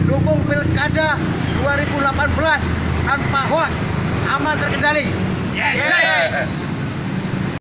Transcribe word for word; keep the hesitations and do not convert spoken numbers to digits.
dukung pilkada dua ribu delapan belas tanpa hoak, aman terkendali. Yes.